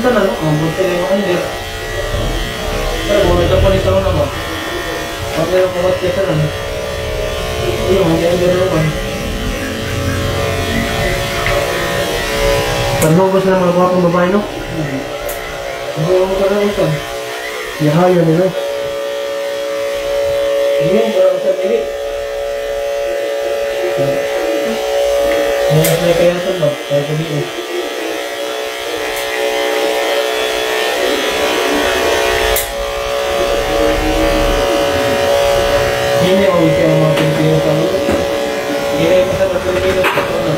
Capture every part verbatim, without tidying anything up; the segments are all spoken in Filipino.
tanan, no? Ang buti na yung hindi. Pero kung ito po nito naman, ang meron po ba't kesa lang. Iyo, hindi ang gano'n naman. Panhugos na mga gwapong babae, no? Hindi mo ka na usan. Yahayan nila. Hindi mo ka usan dili. Ngayon na kaya ito ba? Kaya ko dito. Hindi ako siya mga Pilipino sa mga. Hindi na yung mga Pilipino sa mga.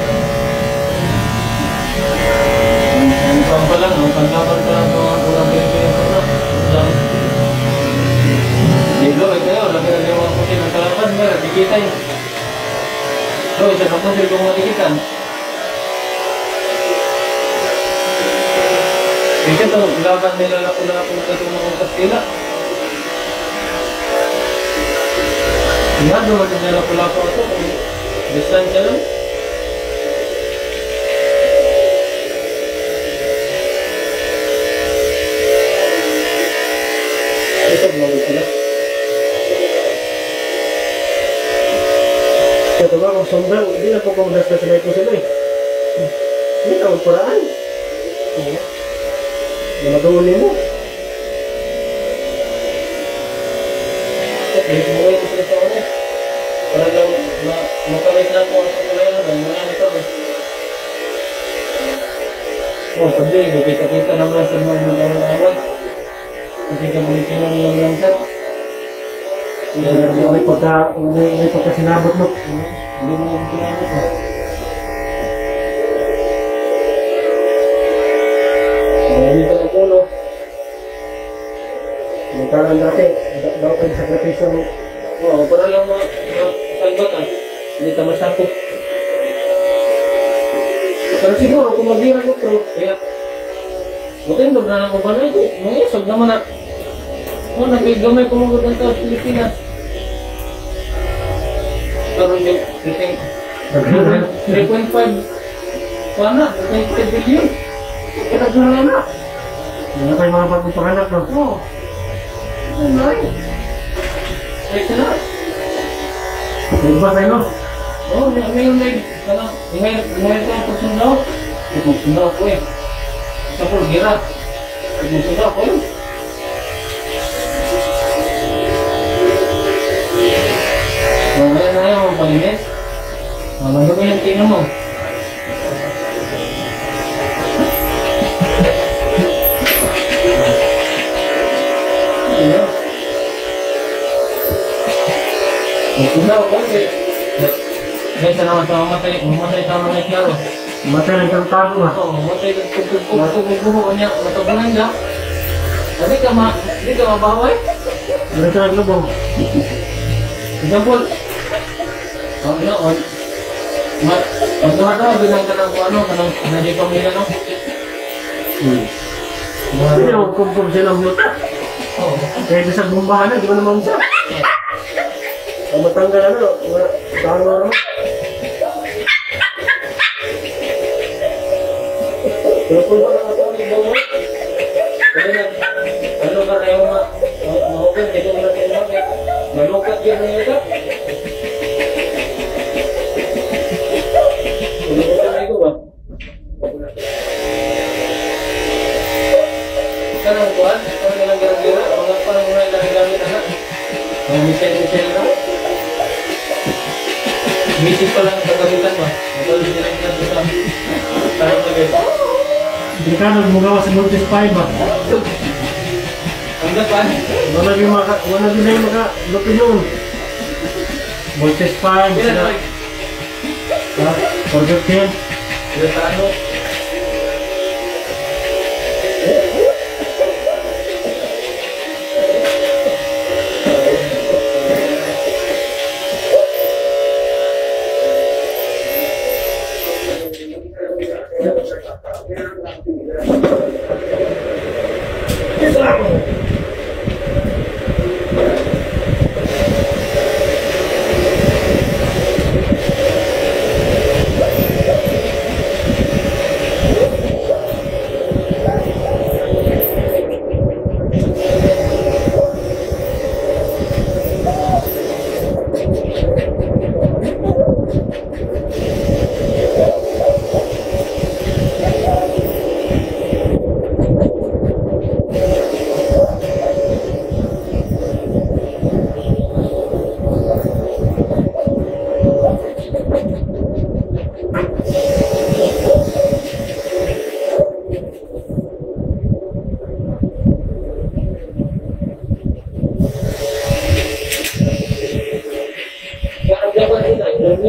Ang pang pa lang, ang pangkapan pa lang mga kurang Pilipino sa mga. Lang. Dito, ay kayo, lagi na yung mga pusin ng kalapan, meron, dikita yun. So, isa na pusin kung matikitan. Ika ito, laban nila lako-lako na ito mga Kastila. Yan, doon natin nila lako-lako ito. Distansya lang. Ito, mga sila. Ito ba, kung sobrang, hindi na po kumudas na sila ito sila eh. Hindi na, magparaan. Namatuloy mo. Balik mo kayo sa sa kanya. Para lang makamit na po ang sakulayan na mga ito. Oh, sabi, kita-kita naman sa mga mga-away. Kasi kamulitin lang lang lang sir. May pagka, may pagka sinabot mo. Hindi mo yung kinamit mo. Marami ka ng puno. Magkaroon dati, daw kayo sakripisyo mo. Oo, para lang ma-salbatan. Hindi ka masakop. Pero siguro, kung mag-iran ko, pero kaya matindog na lang ko ba na ito? Mangisog naman na. Oh, nagkigamay kumugod ng tao sa Pilipinas. Pero yung three point five sana, three point five billion. Kaya nagsahala na. Hindi na kayo mga pagpupanganak, no? Oo. Ano na rin? Kaya na. May ba tayo, no? Oo, ngayon na yun. Ngayon ko ang pagsundaw. Pagsundaw ko eh. Sa pulgira. Pagsundaw ko yun. Ngayon na yun, palinis. Ano ba yung tingnan mo? Iya. Sudah oke. Saya senang sama matay, matay sama na klaro. Matay ng tangtago, ha? Oo, matay ng tugtog-tugtog niya, matabunan niya. Hindi ka ma, hindi ka mabaway. Ano ka naglubong? Example. Oh, no, on. Ma, magduha daw bilang ka ng ano, kanang nadi pamilya no. Hmm. Hindi ako kumpul silang luta. Oo. Kaya sa bumbahan na, di ba naman siya? Ang matanggal ano, saan mo naman? Pero kung wala ka ito, ito mo. Kasi na, ano ka na yung mahugan, ito mo natin natin. Malukat yan na ito. Ano ko na ito ba? Ika ng kuhan, ikaw nilang gira-gira, mga parang mga ilang gamit na. Mga misel-misel na. Misis pa lang ang kagamitan mo. Ito ulit nila yung nabisa. Parang mag-ito. Hindi ka nagmugawa sa Multis five, ba? Ang dapan. Wala din maka, wala din na yung maka, lupin yun. Multis five, Kaya na, ha? Forget him. kaya sa ano?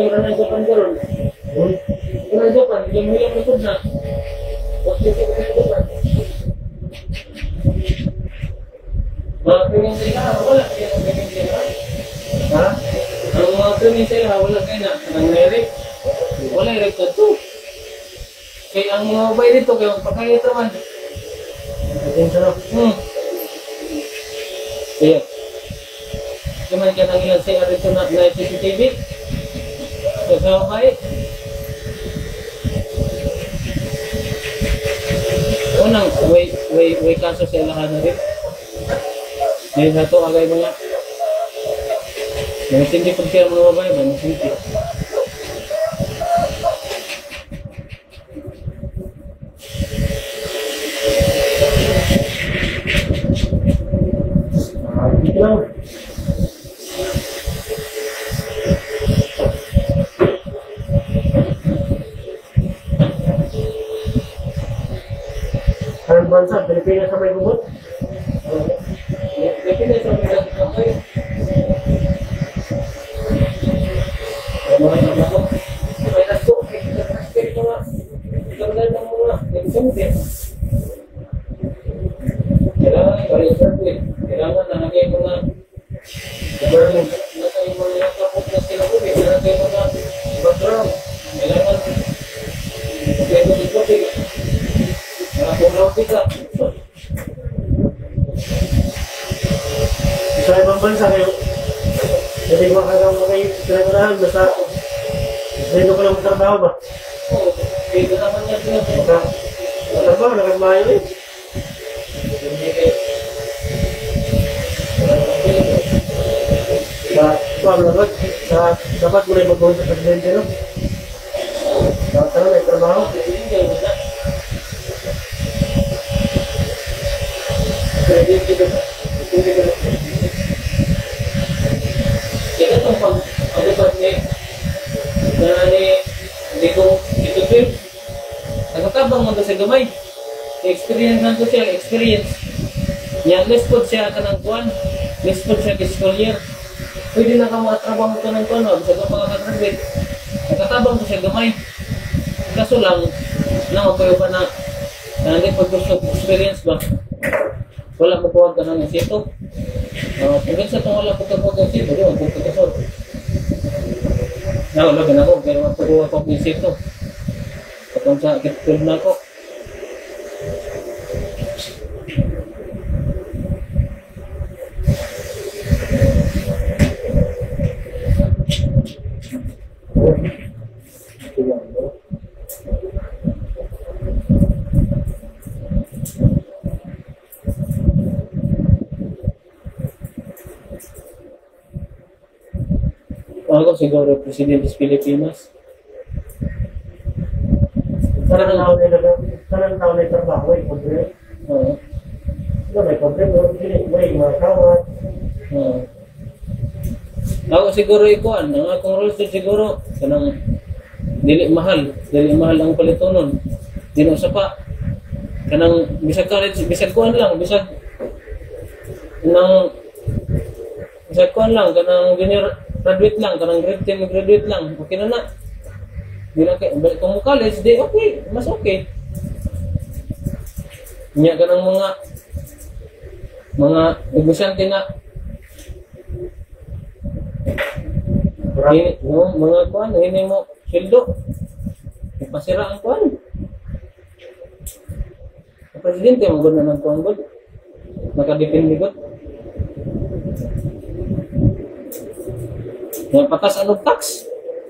wala na Japan ko ron. Hmm? Wala na Japan, hilang-hilang likod na. Waktu ko na Japan. Mga krimen sila, wala kayo ng krimen sila. Ha? Ang mga krimen sila, wala kayo na. Ang nairik, wala irik na to. Kaya ang mga babay dito, kaya magpakayat naman. Atensya na. Hmm. Kaya, kuman ka nang ilang siya rito na na C C T V. So, sa babay. Unang, way, way, way kaso sa ilahan na rin. Ngayon na ito, agay mga mga sindi pag siya mga babae ba, mga sindi. Ah, dito lang. Anong bansa? Pilipinas sa may bubot? Depende sa mga kapay. Mga mga ko. May nasko, may nasko mga tanggal ng mga nagsunti. Kailangan ay balik sa tuwid. Kailangan na nagay mga Berlin. nagay mga kapot na sila ko. Kailangan kayo mga background. Kailangan kayo mga kopi. Mga punaw kita. Sa ibang bansa kayo, hindi makakama kayo pinaganahan, basta dito ko lang magtrabaho ba? Oo, dito naman niya sila. Maka, magtrabaho, nakagmayo eh. Sa, paano naman, sa, dapat mo na yung mag-uusap sa presidente, no? Dapat na, may trabaho. Kaya itong pag-abutan ni na ni hindi ko ito trip nagkatabang mo sa gamay experience na to siya experience niya less po siya ka ng kuwan less po siya fiscal year pwede na ka makatrabaho ka ng kuwan bisa ka makakatranslet nagkatabang mo siya gamay kaso lang na mapayo pa na na hindi pag gusto experience ba wala mo kuwan ka ng isito Uh, kung sa itong wala pagkakagag sito, di ba? Pagkakasot. Na, wala na ako, pero magpagawa ko ang sito. Katong sa kitulog na ako. Ako siguro Presidente des Pilipinas. Karang tao na yung karang tao na yung trabaho, eh, kontre. Oo. Ito, may kontre, may mga kawat. Oo. Ako siguro ikuan, ang akong rules siguro kanang dili mahal, dili mahal ang palitonon. Dino sa pa kanang bisag college, bisag kuan lang, bisag nang bisag kuan lang kanang junior graduate lang, kanang grade ten graduate lang, okay na na. Di lang kayo, balik kung college, di okay, mas okay. Nya kanang mga mga negosyante na Ini, no, mga kuan, ini mo sildo. Ipasira ang kuan. Ang presidente mo gud na ng kuan gud. Nakadepende gud. Yang patas ano tax.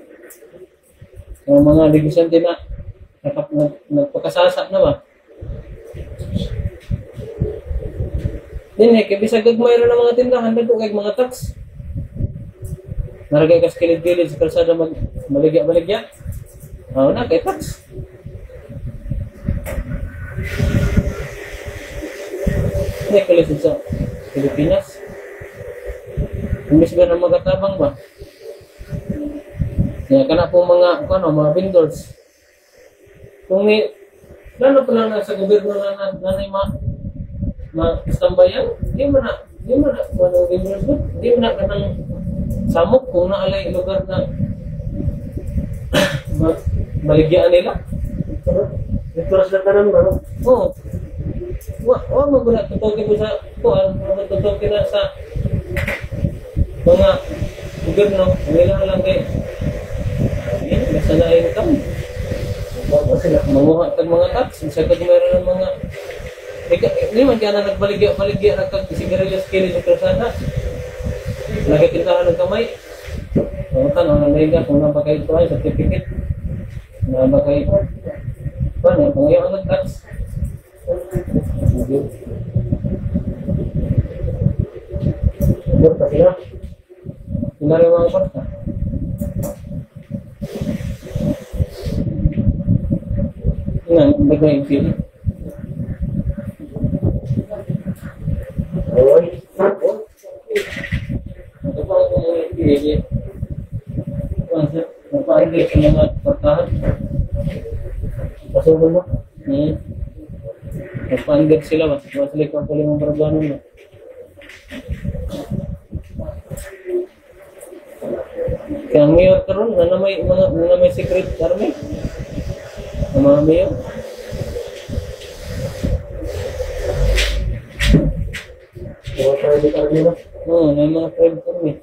Yung mga negosyante na nagpakasasa na ba? Dini, kaya bisag gagmay rin ng mga tindahan, nagpo kay mga tax. Naragay ka sa kilid-kilid sa kalsada mag maligya-baligya. Oo na, kay tax. Hindi kalisod sa Pilipinas. Imbis ba na magatabang ba? Kaya ka na po mga, ano, mga vendors. Kung ni, lalo pa lang na sa gobyerno na na, na, na ma, ma-stambayan, di mo na, di mo na, ano, vendors ba? Di mo na ka ng samok kung naalay lugar na ba- baligyan nila. Ito na sila tanan ba? Oo. Wa, wa mo guna tutukin ko sa kuan, mga tutukin na sa mga gobyerno, nila lang kay eh, nasanayin kami. Bago sila. Manguha kag mga tax, sa kag meron ng mga Hindi man kaya na nagbaligya-baligya na kag sigarilyo skili sa krasada. Lagi kita ng kamay. Pangutan, ang nangyaga, kung napakay ito ay certificate. Napakay ito. Paano, pangayon ang nag-tax. Bago pa sila. Pinari mga kwarta. Nga, nagmay yung feel. Oy. Ito pa ang mga pinili. Kasi, napaanggit sa mga kwartahan. Pasok mo. Hmm. Napaanggit sila, mas masalik ang kuling mga barabano mo. Kaya ang mayor karon na may mga na may secret army. Ang mga mayor. Mga private army na. Oo, may mga private army.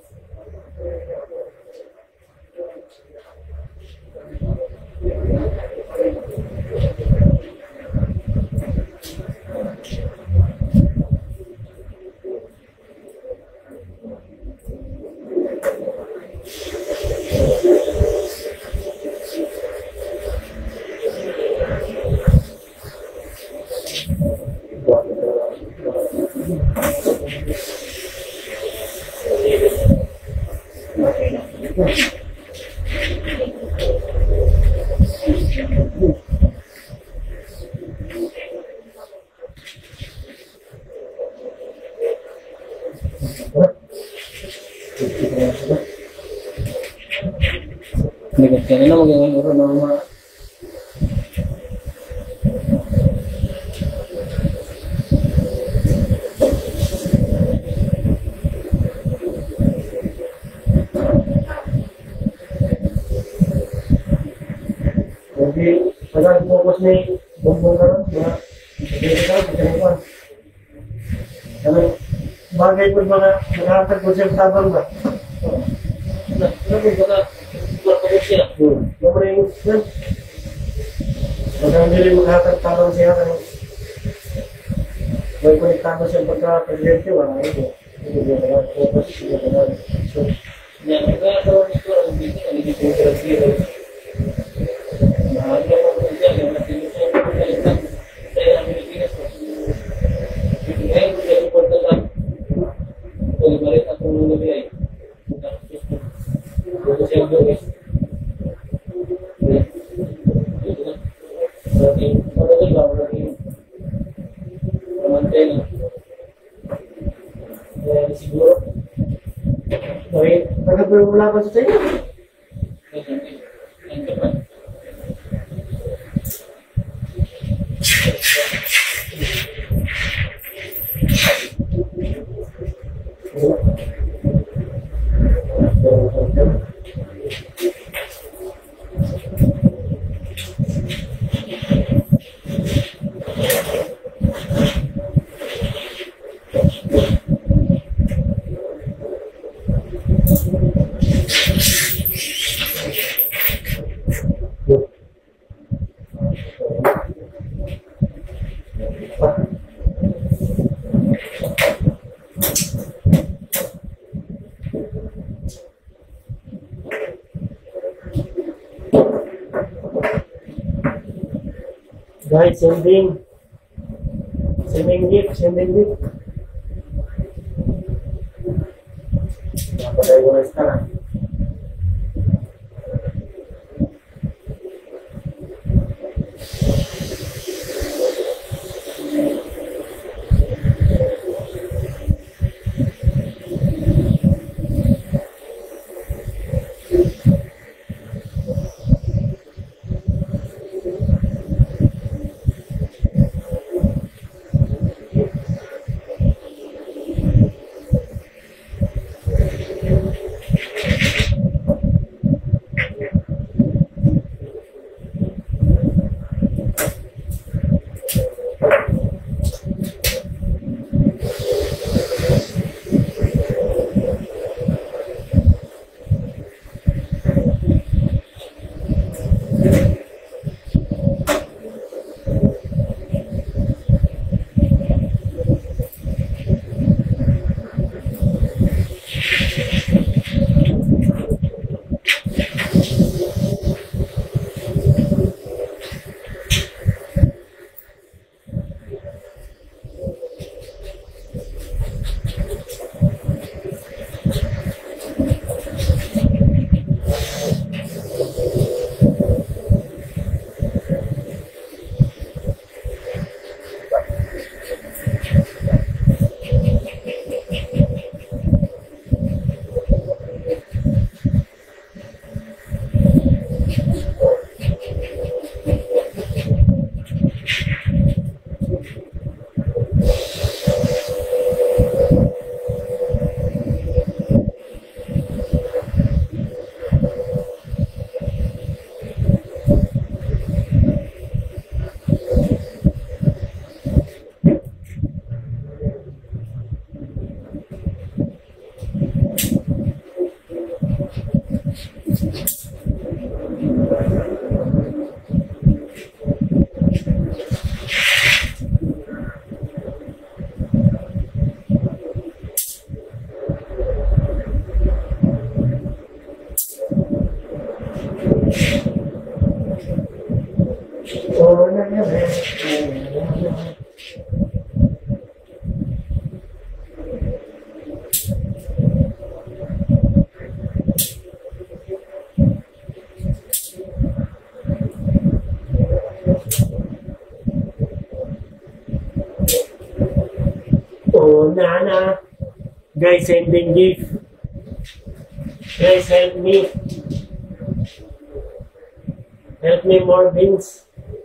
Dekat kan na magiging uro ng mga Jadi, pagka fokus ni bumbong karon, mga hindi ka ito, Karena bagay po mga nakakad po siyang tabang ba? na, ano kung baka markabot siya. Hmm. Naman yung yan. Baka hindi makakad tabang siya kan. May konektado siya pagka-presidente, wala ito. Hindi niya naman focus, hindi niya naman. So, Yan, magkakaroon ito ang bitin, ang hindi po sila zero. Mahagla pa po siya, yung natin siya ang pagkalitan sa ilang Pilipinas po. Ngayon, kung siya suporta lang, kung ibalit akong nungabi ay, kung siya ang gawin. Dito na. Maraming, maraming ba, maraming pamantay na. Kaya siguro, okay, pagka po wala pa sa tayo. ang kapan. Guys, sending. Sending gift, sending gift. Dapat tayo na sekarang. Oh, Nana. Guys, sending gift. Guys, help me. Help me more beans.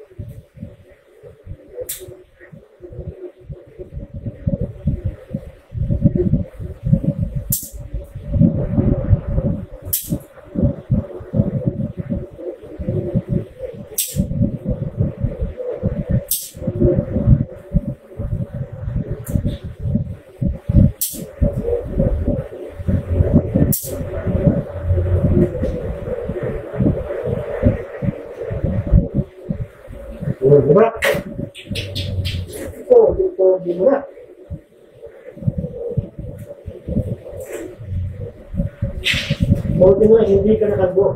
Oh, diba? Ito, dito, diba? Buti nga, hindi ka nakagbo.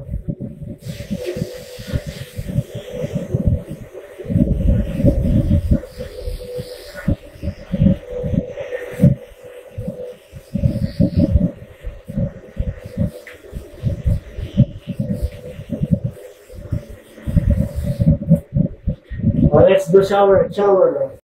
Oh, let's do shower, shower.